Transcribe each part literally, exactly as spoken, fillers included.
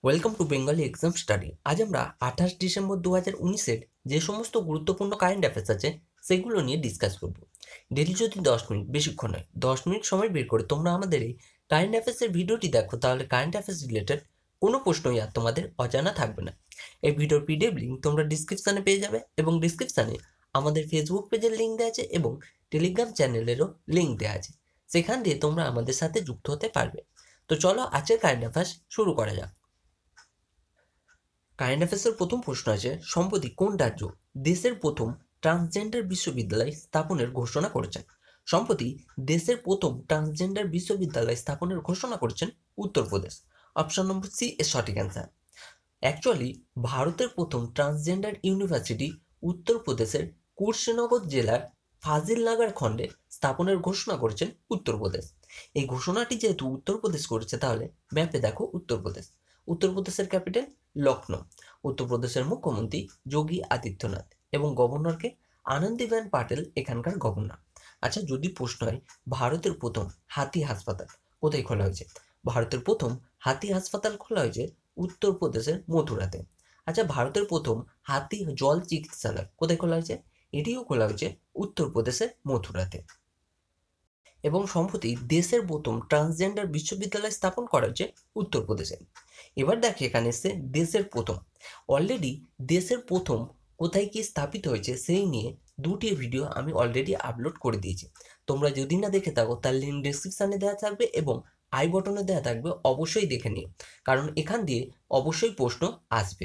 Welcome to Bengali exam study. আজ আমরা আঠাশ ডিসেম্বর দু হাজার উনিশের যে সমস্ত গুরুত্বপূর্ণ কারেন্ট অ্যাফেয়ার্স আছে সেগুলো নিয়ে ডিসকাস করব। ডেলি যদি দশ মিনিট, বেশিক্ষণ নয়, দশ মিনিট সময় বের করে তোমরা আমাদের এই কারেন্ট অ্যাফেয়ার্সের ভিডিওটি দেখো, তাহলে কারেন্ট অ্যাফেয়ার্স রিলেটেড কোনো প্রশ্নই আর তোমাদের অজানা থাকবে না। এই ভিডিওর পিডিএফ লিঙ্ক তোমরা ডিসক্রিপশানে পেয়ে যাবে এবং ডিসক্রিপশানে আমাদের ফেসবুক পেজের লিঙ্ক দেওয়া আছে এবং টেলিগ্রাম চ্যানেলেরও লিঙ্ক দেওয়া আছে, সেখান দিয়ে তোমরা আমাদের সাথে যুক্ত হতে পারবে। তো চলো আজকের কারেন্ট অ্যাফেয়ার্স শুরু করা যাক। কারেন্ট অ্যাফেয়ার্সের প্রথম প্রশ্ন আছে, সম্প্রতি কোন রাজ্য দেশের প্রথম ট্রান্সজেন্ডার বিশ্ববিদ্যালয় স্থাপনের ঘোষণা করেছেন? সম্প্রতি দেশের প্রথম ট্রান্সজেন্ডার বিশ্ববিদ্যালয় স্থাপনের ঘোষণা করেছেন উত্তরপ্রদেশ। অপশন নম্বর সি এর সঠিক অ্যান্সার। অ্যাকচুয়ালি ভারতের প্রথম ট্রান্সজেন্ডার ইউনিভার্সিটি উত্তরপ্রদেশের কুশনগর জেলার ফাজিলনগর খণ্ডে স্থাপনের ঘোষণা করেছেন উত্তরপ্রদেশ। এই ঘোষণাটি যেহেতু উত্তরপ্রদেশ করেছে, তাহলে ম্যাপে দেখো উত্তরপ্রদেশ। উত্তরপ্রদেশের ক্যাপিটাল লখনৌ। উত্তরপ্রদেশের মুখ্যমন্ত্রী যোগী আদিত্যনাথ এবং গভর্নরকে আনন্দীবেন পাটেল এখানকার গভর্নর। আচ্ছা, যদি প্রশ্ন হয় ভারতের প্রথম হাতি হাসপাতাল কোথায় খোলা হয়েছে? ভারতের প্রথম হাতি হাসপাতাল খোলা হয়েছে উত্তরপ্রদেশের মথুরাতে। আচ্ছা, ভারতের প্রথম হাতি জল চিকিৎসালয় কোথায় খোলা হয়েছে? এটিও খোলা হয়েছে উত্তরপ্রদেশের মথুরাতে। এবং সম্প্রতি দেশের প্রথম ট্রান্সজেন্ডার বিশ্ববিদ্যালয় স্থাপন করা হয়েছে উত্তরপ্রদেশে। এবার দেখে এখানে এসে দেশের প্রথম, অলরেডি দেশের প্রথম কোথায় কি স্থাপিত হয়েছে সেই নিয়ে দুটি ভিডিও আমি অলরেডি আপলোড করে দিয়েছি। তোমরা যদি না দেখে থাকো তার লিঙ্ক ডেসক্রিপশানে দেওয়া থাকবে এবং আই বটনে দেওয়া থাকবে, অবশ্যই দেখে নিও, কারণ এখান দিয়ে অবশ্যই প্রশ্ন আসবে।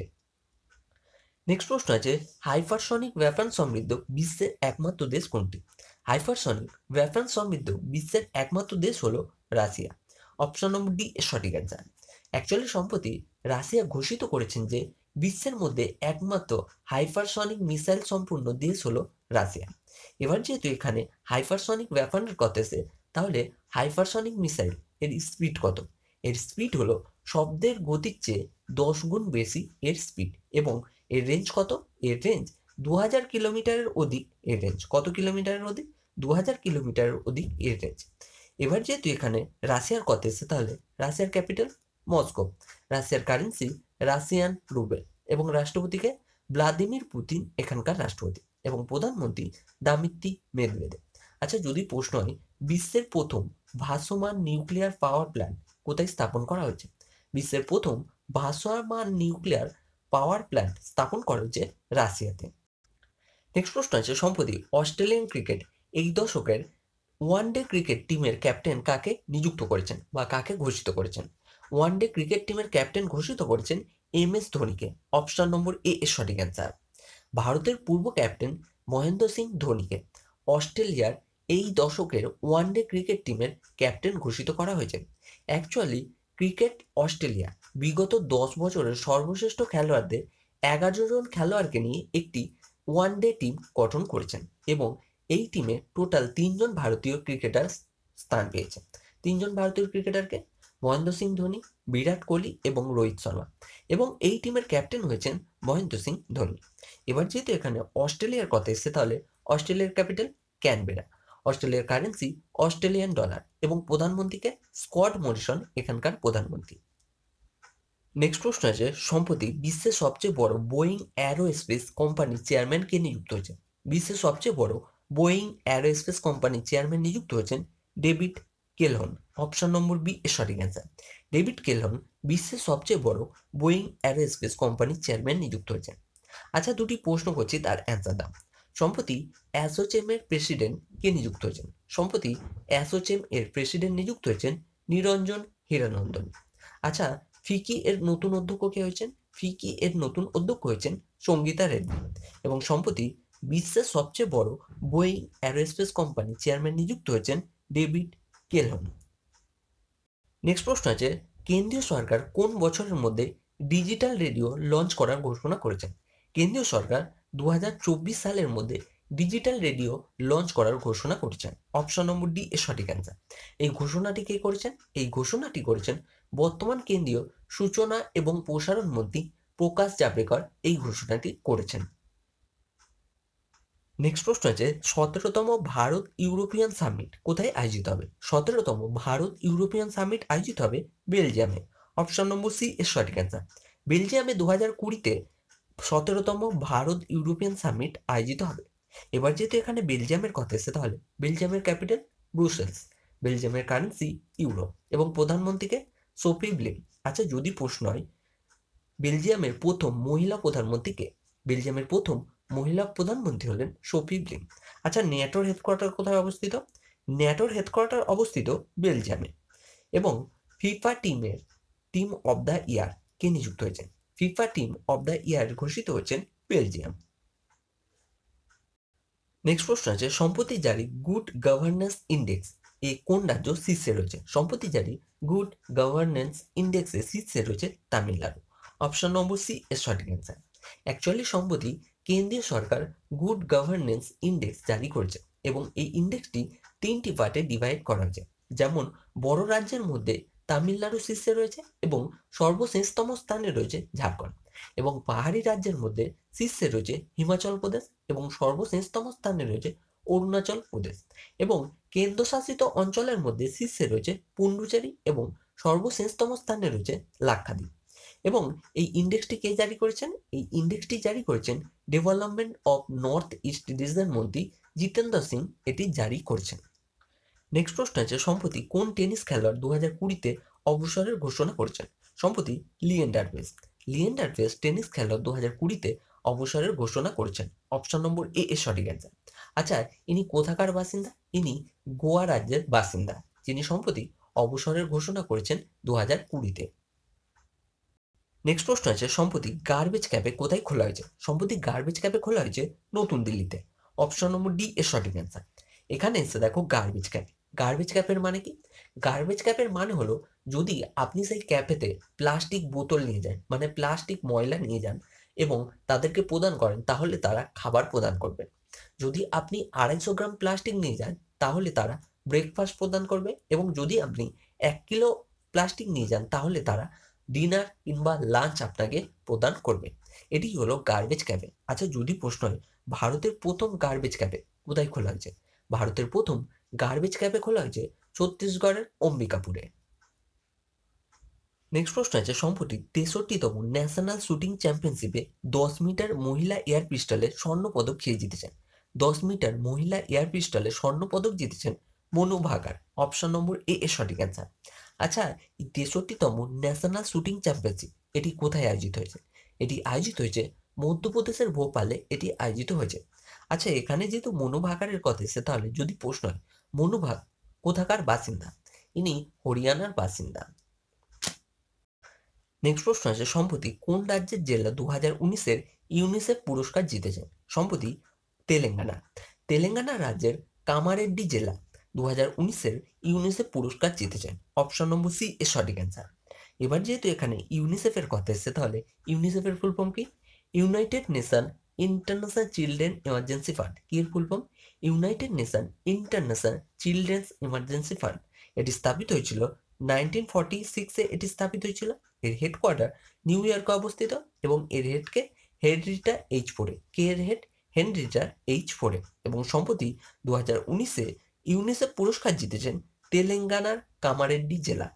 নেক্সট প্রশ্ন আছে, হাইপারসনিক ওয়েপন সমৃদ্ধ বিশ্বের একমাত্র দেশ কোনটি? হাইপারসনিক ওয়েপন সমৃদ্ধ বিশ্বের একমাত্র দেশ হলো রাশিয়া। অপশন নম্বর ডি এর সঠিক অ্যান্সার। অ্যাকচুয়ালি সম্প্রতি রাশিয়া ঘোষিত করেছেন যে বিশ্বের মধ্যে একমাত্র হাইপারসনিক মিসাইল সম্পূর্ণ দেশ হলো রাশিয়া। এবার যেহেতু এখানে হাইপারসনিক ওয়েপনের কথা এসে, তাহলে হাইপারসনিক মিসাইল এর স্পিড কত? এর স্পিড হলো শব্দের গতির চেয়ে দশ গুণ বেশি এর স্পিড, এবং এর রেঞ্জ কত? এর রেঞ্জ দু হাজার কিলোমিটারের অধিক। এর রেঞ্জ কত কিলোমিটারের অধিক? দু হাজার কিলোমিটারের অধিক এর রেঞ্জ। এবার যেহেতু এখানে রাশিয়ার কথা এসেছে, তাহলে রাশিয়ার ক্যাপিটাল মস্কো। রাশিয়ার কারেন্সি রাশিয়ান রুবেল এবং রাষ্ট্রপতিকে ভ্লাদিমির পুতিন এখানকার রাষ্ট্রপতি এবং প্রধানমন্ত্রী দামিত্রি মেদভেদেব। আচ্ছা, যদি প্রশ্ন হয় বিশ্বের প্রথম ভাসমান নিউক্লিয়ার পাওয়ার প্ল্যান্ট কোথায় স্থাপন করা হয়েছে? বিশ্বের প্রথম ভাসমান নিউক্লিয়ার পাওয়ার প্ল্যান্ট স্থাপন করা হয়েছে রাশিয়াতে। নেক্সট প্রশ্ন আছে, সম্প্রতি অস্ট্রেলিয়ান ক্রিকেট এই দশকের ওয়ান ডে ক্রিকেট টিমের ক্যাপ্টেন কাকে নিযুক্ত করেছেন বা কাকে ঘোষিত করেছেন? ওয়ান ডে ক্রিকেট টিমের ক্যাপ্টেন ঘোষিত করেছেন এম এস ধোনিকে। অপশন নম্বর এ এর সঠিক অ্যান্সার। ভারতের পূর্ব ক্যাপ্টেন মহেন্দ্র সিং ধোনিকে অস্ট্রেলিয়ার এই দশকের ওয়ান ডে ক্রিকেট টিমের ক্যাপ্টেন ঘোষিত করা হয়েছে। অ্যাকচুয়ালি ক্রিকেট অস্ট্রেলিয়া বিগত দশ বছরের সর্বশ্রেষ্ঠ খেলোয়াড়দের এগারো জন খেলোয়াড়কে নিয়ে একটি ওয়ান ডে টিম গঠন করেছেন এবং এই টিমে টোটাল তিনজন ভারতীয় ক্রিকেটার স্থান পেয়েছে। তিনজন ভারতীয় ক্রিকেটারকে মহেন্দ্র সিং ধোনি, বিরাট কোহলি এবং রোহিত শর্মা, এবং এই টিমের ক্যাপ্টেন হয়েছেন মহেন্দ্র সিং ধোনি। এবার যেহেতু এখানে অস্ট্রেলিয়ার কথা এসেছে, তাহলে অস্ট্রেলিয়ার ক্যাপিটাল ক্যানবেরা। অস্ট্রেলিয়ার কারেন্সি অস্ট্রেলিয়ান ডলার এবং প্রধানমন্ত্রীকে স্কট মরিসন এখানকার প্রধানমন্ত্রী। নেক্সট প্রশ্ন আছে, সম্প্রতি বিশ্বের সবচেয়ে বড় বোয়িং অ্যারোস্পেস কোম্পানির চেয়ারম্যান কে নিযুক্ত হয়েছে? বিশ্বের সবচেয়ে বড় বোয়িং অ্যারোস্পেস কোম্পানির চেয়ারম্যান নিযুক্ত হয়েছেন David Calhoun. Option number B এর সঠিক অ্যান্সার। ডেভিড কেলহন বিশ্বের সবচেয়ে বড় বোয়িং অ্যারোস্পেস কোম্পানির চেয়ারম্যান নিযুক্ত হয়েছেন। আচ্ছা, দুটি প্রশ্ন করছি, তার অ্যান্সার দাও। সম্প্রতি অ্যাসোচেমের প্রেসিডেন্ট কে নিযুক্ত হয়েছেন? সম্প্রতি অ্যাসোচেম এর প্রেসিডেন্ট নিযুক্ত হয়েছেন নিরঞ্জন হীরানন্দন। আচ্ছা, ফিকি এর নতুন অধ্যক্ষ কে হয়েছেন? ফিকি এর নতুন অধ্যক্ষ হয়েছেন সঙ্গীতা রেড্ডি। এবং সম্প্রতি বিশ্বের সবচেয়ে বড় বোয়িং অ্যারোস্পেস কোম্পানি চেয়ারম্যান নিযুক্ত হয়েছেন ডেভিড কেলহন। নেক্সট প্রশ্ন আছে, কেন্দ্রীয় সরকার কোন বছরের মধ্যে ডিজিটাল রেডিও লঞ্চ করার ঘোষণা করেছেন? কেন্দ্রীয় সরকার দু হাজার চব্বিশ সালের মধ্যে ডিজিটাল রেডিও লঞ্চ করার ঘোষণা করেছেন। অপশন নম্বর ডি এর সঠিক অ্যান্সার। এই ঘোষণাটি কে করেছেন? এই ঘোষণাটি করেছেন বর্তমান কেন্দ্রীয় সূচনা এবং প্রসারণ মন্ত্রী প্রকাশ জাভড়েকর এই ঘোষণাটি করেছেন। নেক্সট প্রশ্ন আছে, সতেরোতম ভারত ইউরোপিয়ান সামিট কোথায় আয়োজিত হবে? সতেরোতম ভারত ইউরোপিয়ান সামিট আয়োজিত হবে বেলজিয়ামে। অপশন নম্বর সি এর সঠিক অ্যান্সার। বেলজিয়ামে দু হাজার কুড়িতে সতেরোতম ভারত ইউরোপিয়ান সামিট আয়োজিত হবে। এবার যেহেতু এখানে বেলজিয়ামের কথা এসে, তাহলে বেলজিয়ামের ক্যাপিটাল ব্রুসেলস, বেলজিয়ামের কারেন্সি ইউরো এবং প্রধানমন্ত্রীকে সোফি ব্লিম। আচ্ছা, যদি প্রশ্ন হয় বেলজিয়ামের প্রথম মহিলা প্রধানমন্ত্রীকে, বেলজিয়ামের প্রথম মহিলা প্রধানমন্ত্রী হলেন সোফি ব্লিম। আচ্ছা, ন্যাটোর হেডকোয়ার্টার কোথায় অবস্থিত? ন্যাটোর হেডকোয়ার্টার অবস্থিত বেলজিয়ামে। এবং ফিফা টিমের টিম অব দ্য ইয়ার কে নিযুক্ত হয়েছেন? FIFA team of the year ঘোষিত হয়েছেন বেলজিয়াম। নেক্সট প্রশ্ন আছে, সম্প্রতি জারি গুড গভর্নেন্স ইন্ডেক্স এ কোন রাজ্য শীর্ষে রয়েছে? সম্প্রতি জারি গুড গভর্নেন্স ইন্ডেক্সে শীর্ষে রয়েছে তামিলনাড়ু। অপশন নম্বর সি এর সঠিক অ্যান্সার। অ্যাকচুয়ালি সম্প্রতি কেন্দ্রীয় সরকার গুড গভর্নেন্স ইন্ডেক্স জারি করেছে এবং এই ইন্ডেক্সটি তিনটি পার্টে ডিভাইড করা হয়েছে। যেমন বড় রাজ্যের মধ্যে তামিলনাড়ু শীর্ষে রয়েছে এবং সর্বশেষতম স্থানে রয়েছে ঝাড়খণ্ড। এবং পাহাড়ি রাজ্যের মধ্যে শীর্ষে রয়েছে হিমাচল প্রদেশ এবং সর্বশেষতম স্থানে রয়েছে অরুণাচল প্রদেশ। এবং কেন্দ্রশাসিত অঞ্চলের মধ্যে শীর্ষে রয়েছে পুডুচেরি এবং সর্বশেষতম স্থানে রয়েছে লাক্ষাদ্বীপ। এবং এই ইন্ডেক্সটি কে জারি করেছেন? এই ইন্ডেক্সটি জারি করেছেন development of North East region মন্ত্রী জিতেন্দ্র সিং এটি জারি করছেন। নেক্সট প্রশ্ন আছে, সম্প্রতি কোন টেনিস খেলোয়াড় দু হাজার কুড়িতে অবসরের ঘোষণা করেছেন? সম্প্রতি লিয়েন্ডার পেস। লিয়েন্ডার পেস টেনিস খেলোয়াড় দু হাজার কুড়িতে অবসরের ঘোষণা করেছেন। অপশন নম্বর এ এর সঠিক অ্যান্সার। আচ্ছা, ইনি কোথাকার বাসিন্দা? ইনি গোয়া রাজ্যের বাসিন্দা, যিনি সম্প্রতি অবসরের ঘোষণা করেছেন দু হাজার কুড়িতে। নেক্সট প্রশ্ন আছে, সম্প্রতি গার্বেজ ক্যাপে কোথায় খোলা হয়েছে? সম্প্রতি গার্বেজ ক্যাপে খোলা হয়েছে নতুন দিল্লিতে। অপশন নম্বর ডি এর সঠিক অ্যান্সার। এখানে এসে দেখো গার্বেজ ক্যাপ। গার্বেজ ক্যাপের মানে কি? গার্বেজ ক্যাপের মানে হলো, যদি আপনি সেই ক্যাফেতে প্লাস্টিক বোতল নিয়ে যান, মানে প্লাস্টিক ময়লা নিয়ে যান এবং তাদেরকে প্রদান করেন, তাহলে তারা খাবার প্রদান করবে। যদি আপনি আড়াইশো গ্রাম প্লাস্টিক নিয়ে যান, তাহলে তারা ব্রেকফাস্ট প্রদান করবে। এবং যদি আপনি এক কিলো প্লাস্টিক নিয়ে যান, তাহলে তারা ডিনার কিংবা লাঞ্চ আপনাকে প্রদান করবে। এটি হলো গার্বেজ ক্যাফে। আচ্ছা, যদি প্রশ্ন হয় ভারতের প্রথম গার্বেজ ক্যাফে কোথায় খোলা হয়েছে? ভারতের প্রথম গার্বেজ ক্যাফে খোলা হয়েছে ছত্তিশগড়ের অম্বিকাপুরে। নেক্সট প্রশ্ন আছে, সম্প্রতি তেষট্টিতম ন্যাশনাল শুটিং চ্যাম্পিয়নশিপে দশ মিটার মহিলা এয়ার পিস্টলে স্বর্ণ পদক খেয়ে জিতেছেন। দশ মিটার মহিলা এয়ার পিস্টলে স্বর্ণ পদক জিতেছেন Manu Viqar. Option number A এর সঠিক অ্যান্সার। আচ্ছা, এই তেষট্টিতম ন্যাশনাল শুটিং চ্যাম্পিয়নশিপ এটি কোথায় আয়োজিত হয়েছে? এটি আয়োজিত হয়েছে মধ্যপ্রদেশের ভোপালে এটি আয়োজিত হয়েছে। আচ্ছা, এখানে যেহেতু মনু ভাকারের কথা এসে, তাহলে যদি প্রশ্ন হয় মনু ভাগ কোথাকার বাসিন্দা? ইনি হরিয়ানার বাসিন্দা। নেক্সট প্রশ্ন আছে, সম্প্রতি কোন রাজ্যের জেলা দু হাজার উনিশের ইউনিসেফ পুরস্কার জিতেছেন? সম্প্রতি তেলেঙ্গানা। তেলেঙ্গানা রাজ্যের কামারেড্ডি জেলা দু হাজার উনিশের ইউনিসেফ পুরস্কার জিতেছেন। অপশন নম্বর সি এর সঠিক অ্যান্সার। এবার যেহেতু এখানে ইউনিসেফের কথা এসেছে, তাহলে ইউনিসেফের ফুল ফর্ম কি? United Nation International Children Emergency Fund. কি এর full form? United Nation International children's Emergency Fund. এটি স্থাপিত হয়েছিল নাইনটিন ফর্টি সিক্সে এটি স্থাপিত হয়েছিল। এর হেডকোয়ার্টার নিউ ইয়র্কে অবস্থিত এবং এর হেডকে হেনরিটা এইচ ফোরে। কে এর হেড? হেনরিটা এইচ ফোরে। এবং সম্প্রতি দু হাজার উনিশে ইউনিসেফ পুরস্কার জিতেছেন তেলেঙ্গানার কামারেড্ডি জেলা।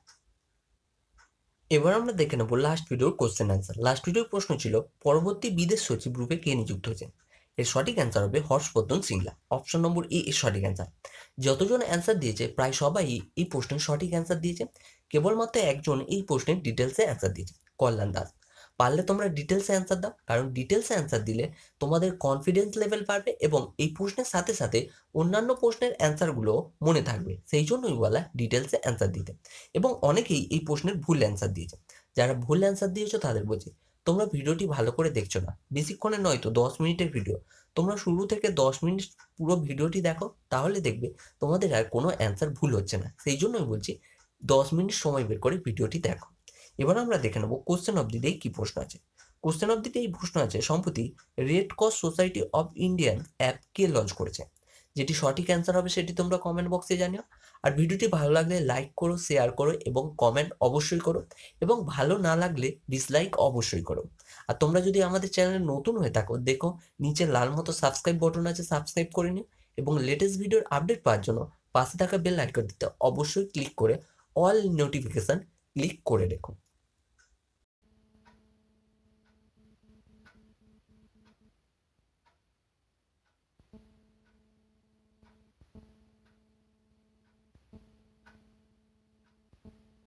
এবার আমরা দেখে নেবো লাস্ট ভিডিওর কোশ্চেন অ্যান্সার। লাস্ট ভিডিওর প্রশ্ন ছিল, পরবর্তী বিদেশ সচিব রূপে কে নিযুক্ত হয়েছেন? এর সঠিক অ্যান্সার হবে Harshvardhan Shringla. Option number A এর সঠিক অ্যান্সার। যতজন অ্যান্সার দিয়েছে প্রায় সবাই এই প্রশ্নের সঠিক অ্যান্সার দিয়েছে। কেবলমাত্র একজন এই প্রশ্নের ডিটেলসে অ্যান্সার দিয়েছে, কল্যাণ দাস। পারলে তোমরা ডিটেলসে অ্যান্সার দাও, কারণ ডিটেলসে অ্যান্সার দিলে তোমাদের কনফিডেন্স লেভেল বাড়বে এবং এই প্রশ্নের সাথে সাথে অন্যান্য প্রশ্নের অ্যান্সারগুলো মনে থাকবে। সেই জন্যই বলা ডিটেলসে অ্যান্সার দিতে। এবং অনেকেই এই প্রশ্নের ভুল অ্যান্সার দিয়েছে। যারা ভুল অ্যান্সার দিয়েছো তাদের বলছি, তোমরা ভিডিওটি ভালো করে দেখছো না। বেশিক্ষণে নয় তো, দশ মিনিটের ভিডিও। তোমরা শুরু থেকে দশ মিনিট পুরো ভিডিওটি দেখো, তাহলে দেখবে তোমাদের আর কোনো অ্যান্সার ভুল হচ্ছে না। সেই জন্যই বলছি দশ মিনিট সময় বের করে ভিডিওটি দেখো। এবার আমরা দেখে নেবো কোশ্চেন অফ দি ডে কি প্রশ্ন আছে। কোশ্চেন অফ দি ডে এই প্রশ্ন আছে, সম্প্রতি Red Cross Society of Indian app কে লঞ্চ করেছে? যেটি সঠিক অ্যান্সার হবে সেটি তোমরা কমেন্ট বক্সে জানিও। আর ভিডিওটি ভালো লাগলে লাইক করো, শেয়ার করো এবং কমেন্ট অবশ্যই করো। এবং ভালো না লাগলে ডিসলাইক অবশ্যই করো। আর তোমরা যদি আমাদের চ্যানেলে নতুন হয়ে থাকো, দেখো নিচে লাল মতো সাবস্ক্রাইব বটন আছে, সাবস্ক্রাইব করে নিও। এবং লেটেস্ট ভিডিওর আপডেট পাওয়ার জন্য পাশে থাকা বেল আইকনটিতে অবশ্যই ক্লিক করে অল নোটিফিকেশন ক্লিক করে রেখো।